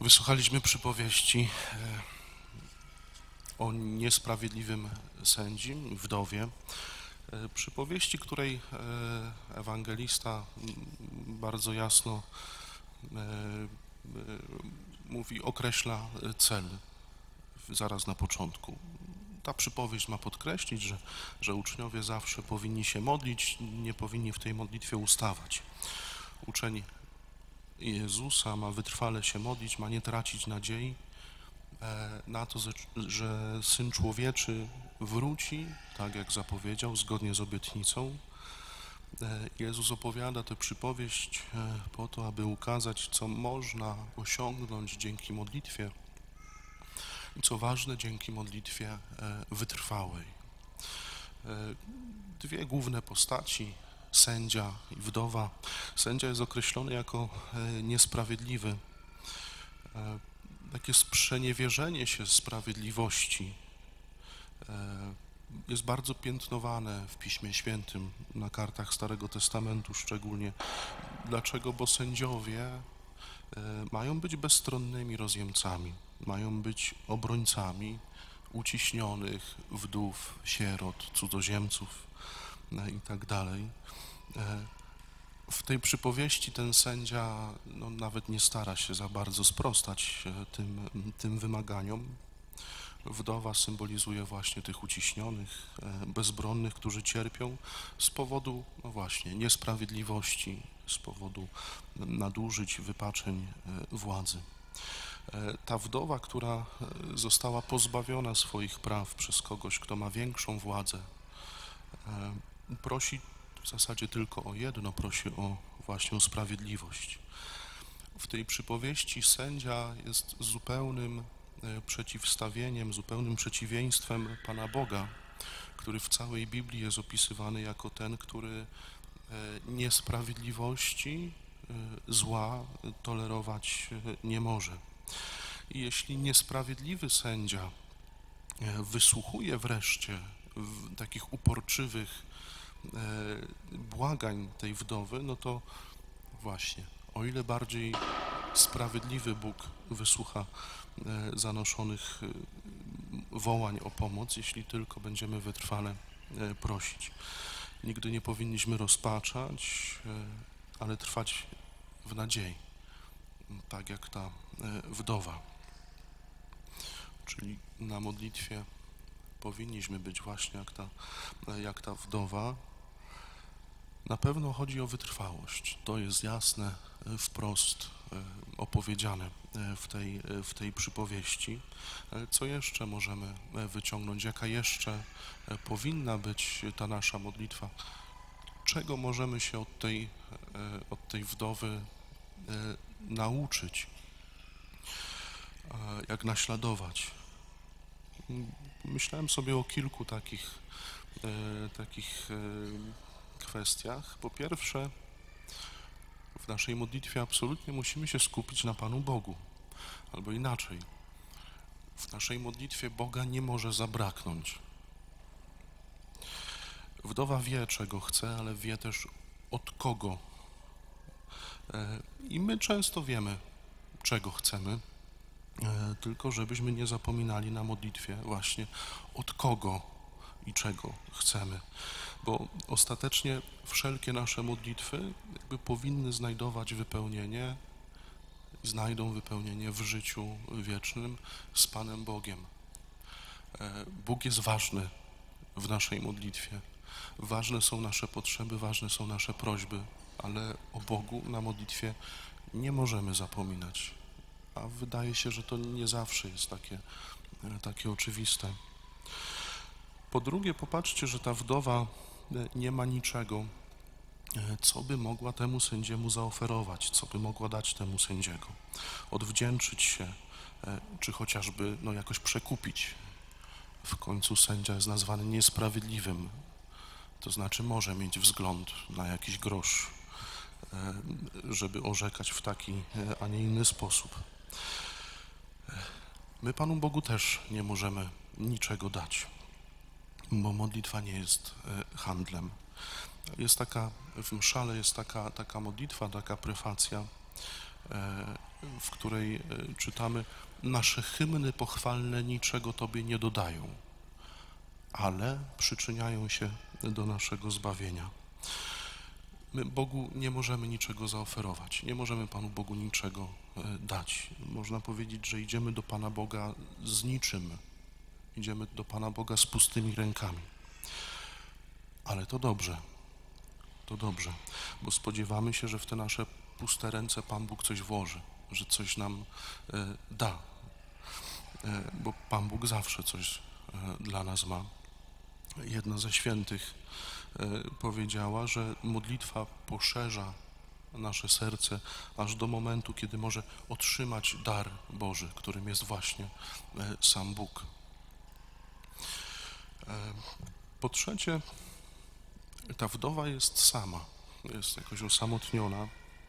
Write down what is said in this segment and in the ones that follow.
Wysłuchaliśmy przypowieści o niesprawiedliwym sędzim, wdowie. Przypowieści, której ewangelista bardzo jasno mówi, określa cel zaraz na początku. Ta przypowieść ma podkreślić, że uczniowie zawsze powinni się modlić, nie powinni w tej modlitwie ustawać. Uczeń Jezusa ma wytrwale się modlić, ma nie tracić nadziei na to, że Syn Człowieczy wróci, tak jak zapowiedział, zgodnie z obietnicą. Jezus opowiada tę przypowieść po to, aby ukazać, co można osiągnąć dzięki modlitwie i co ważne, dzięki modlitwie wytrwałej. Dwie główne postaci, sędzia i wdowa. Sędzia jest określony jako niesprawiedliwy. Takie sprzeniewierzenie się sprawiedliwości jest bardzo piętnowane w Piśmie Świętym, na kartach Starego Testamentu szczególnie. Dlaczego? Bo sędziowie mają być bezstronnymi rozjemcami, mają być obrońcami uciśnionych, wdów, sierot, cudzoziemców i tak dalej. W tej przypowieści ten sędzia nawet nie stara się za bardzo sprostać tym wymaganiom. Wdowa symbolizuje właśnie tych uciśnionych, bezbronnych, którzy cierpią z powodu, właśnie, niesprawiedliwości, z powodu nadużyć, wypaczeń władzy. Ta wdowa, która została pozbawiona swoich praw przez kogoś, kto ma większą władzę, prosi w zasadzie tylko o jedno, prosi właśnie o sprawiedliwość. W tej przypowieści sędzia jest zupełnym przeciwstawieniem, zupełnym przeciwieństwem Pana Boga, który w całej Biblii jest opisywany jako ten, który niesprawiedliwości, zła tolerować nie może. I jeśli niesprawiedliwy sędzia wysłuchuje wreszcie takich uporczywych błagań tej wdowy, no to właśnie, o ile bardziej sprawiedliwy Bóg wysłucha zanoszonych wołań o pomoc, jeśli tylko będziemy wytrwale prosić. Nigdy nie powinniśmy rozpaczać, ale trwać w nadziei, tak jak ta wdowa. Czyli na modlitwie powinniśmy być właśnie jak ta wdowa. Na pewno chodzi o wytrwałość. To jest jasne, wprost opowiedziane w tej przypowieści. Co jeszcze możemy wyciągnąć? Jaka jeszcze powinna być ta nasza modlitwa? Czego możemy się od tej wdowy nauczyć? Jak naśladować? Myślałem sobie o kilku takich kwestiach. Po pierwsze, w naszej modlitwie absolutnie musimy się skupić na Panu Bogu, albo inaczej. W naszej modlitwie Boga nie może zabraknąć. Wdowa wie, czego chce, ale wie też od kogo. I my często wiemy, czego chcemy, tylko żebyśmy nie zapominali na modlitwie właśnie od kogo i czego chcemy. Bo ostatecznie wszelkie nasze modlitwy jakby powinny znajdować wypełnienie, znajdą wypełnienie w życiu wiecznym z Panem Bogiem. Bóg jest ważny w naszej modlitwie. Ważne są nasze potrzeby, ważne są nasze prośby, ale o Bogu na modlitwie nie możemy zapominać. A wydaje się, że to nie zawsze jest takie oczywiste. Po drugie, popatrzcie, że ta wdowa nie ma niczego, co by mogła temu sędziemu zaoferować, co by mogła dać temu sędziego. Odwdzięczyć się, czy chociażby jakoś przekupić. W końcu sędzia jest nazwany niesprawiedliwym, to znaczy może mieć wzgląd na jakiś grosz, żeby orzekać w taki, a nie inny sposób. My Panu Bogu też nie możemy niczego dać, bo modlitwa nie jest handlem. Jest w mszale jest taka modlitwa, taka prefacja, w której czytamy: nasze hymny pochwalne niczego Tobie nie dodają, ale przyczyniają się do naszego zbawienia. My Bogu nie możemy niczego zaoferować, nie możemy Panu Bogu niczego dać. Można powiedzieć, że idziemy do Pana Boga z niczym, idziemy do Pana Boga z pustymi rękami. Ale to dobrze, bo spodziewamy się, że w te nasze puste ręce Pan Bóg coś włoży, że coś nam da, bo Pan Bóg zawsze coś dla nas ma. Jedna ze świętych powiedziała, że modlitwa poszerza nasze serce aż do momentu, kiedy może otrzymać dar Boży, którym jest właśnie sam Bóg. Po trzecie, ta wdowa jest sama, jest jakoś osamotniona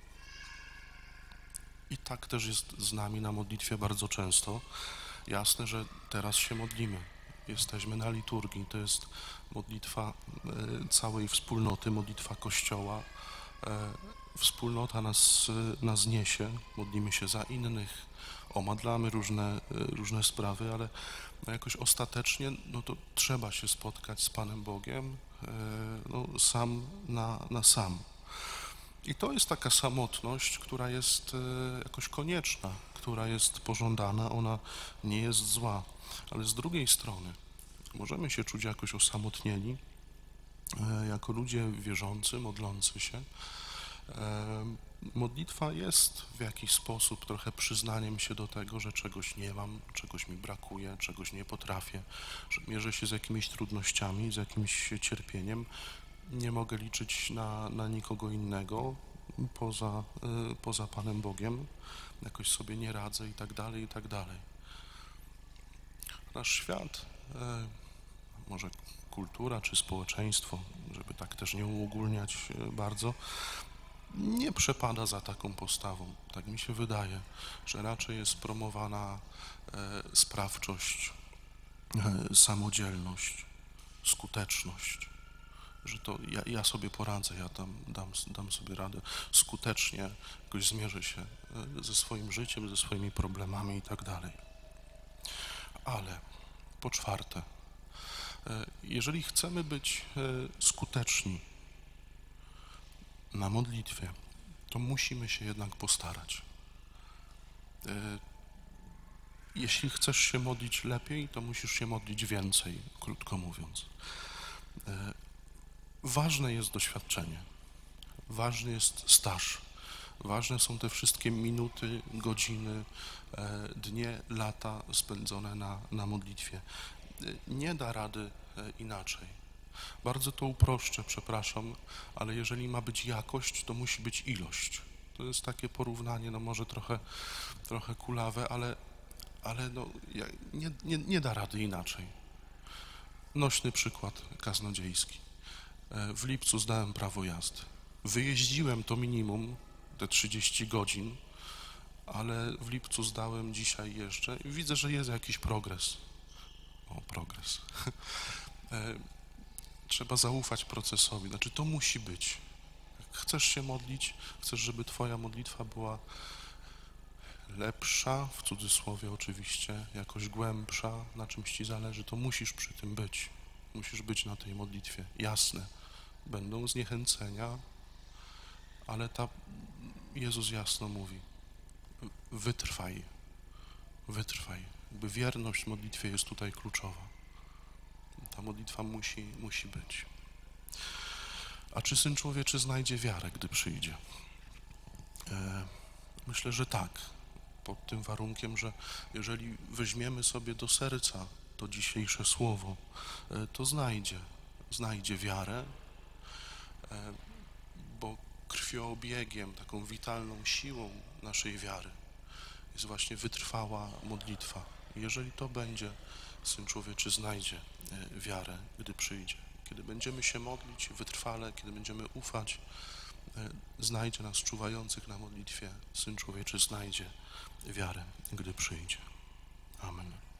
i tak też jest z nami na modlitwie bardzo często. Jasne, że teraz się modlimy, jesteśmy na liturgii, to jest modlitwa całej wspólnoty, modlitwa Kościoła. Wspólnota nas niesie, modlimy się za innych, omadlamy różne sprawy, ale jakoś ostatecznie to trzeba się spotkać z Panem Bogiem sam na sam. I to jest taka samotność, która jest jakoś konieczna, która jest pożądana, ona nie jest zła, ale z drugiej strony możemy się czuć jakoś osamotnieni, jako ludzie wierzący, modlący się. Modlitwa jest w jakiś sposób trochę przyznaniem się do tego, że czegoś nie mam, czegoś mi brakuje, czegoś nie potrafię, że mierzę się z jakimiś trudnościami, z jakimś cierpieniem. Nie mogę liczyć na nikogo innego poza Panem Bogiem, jakoś sobie nie radzę i tak dalej, i tak dalej. Nasz świat, może kultura czy społeczeństwo, żeby tak też nie uogólniać bardzo, nie przepada za taką postawą. Tak mi się wydaje, że raczej jest promowana sprawczość, samodzielność, skuteczność, że to ja sobie poradzę, ja dam sobie radę skutecznie, jakoś zmierzę się ze swoim życiem, ze swoimi problemami i tak dalej. Ale po czwarte, jeżeli chcemy być skuteczni na modlitwie, to musimy się jednak postarać. Jeśli chcesz się modlić lepiej, to musisz się modlić więcej, krótko mówiąc. Ważne jest doświadczenie, ważny jest staż, ważne są te wszystkie minuty, godziny, dnie, lata spędzone na modlitwie. Nie da rady inaczej. Bardzo to uproszczę, przepraszam, ale jeżeli ma być jakość, to musi być ilość. To jest takie porównanie, może trochę kulawe, ale nie da rady inaczej. Nośny przykład kaznodziejski. W lipcu zdałem prawo jazdy. Wyjeździłem to minimum, te 30 godzin, ale w lipcu zdałem, dzisiaj jeszcze i widzę, że jest jakiś progres. Progres. Trzeba zaufać procesowi, znaczy to musi być. Jak chcesz się modlić, chcesz, żeby twoja modlitwa była lepsza, w cudzysłowie oczywiście, jakoś głębsza, na czymś ci zależy, to musisz przy tym być. Musisz być na tej modlitwie. Jasne, będą zniechęcenia, ale Jezus jasno mówi, wytrwaj. Jakby wierność modlitwie jest tutaj kluczowa. Ta modlitwa musi być. A czy Syn Człowieczy znajdzie wiarę, gdy przyjdzie? Myślę, że tak. Pod tym warunkiem, że jeżeli weźmiemy sobie do serca to dzisiejsze słowo, to znajdzie wiarę, bo krwioobiegiem, taką witalną siłą naszej wiary jest właśnie wytrwała modlitwa. Jeżeli to będzie, Syn Człowieczy znajdzie wiarę, gdy przyjdzie. Kiedy będziemy się modlić wytrwale, kiedy będziemy ufać, znajdzie nas czuwających na modlitwie. Syn Człowieczy znajdzie wiarę, gdy przyjdzie. Amen.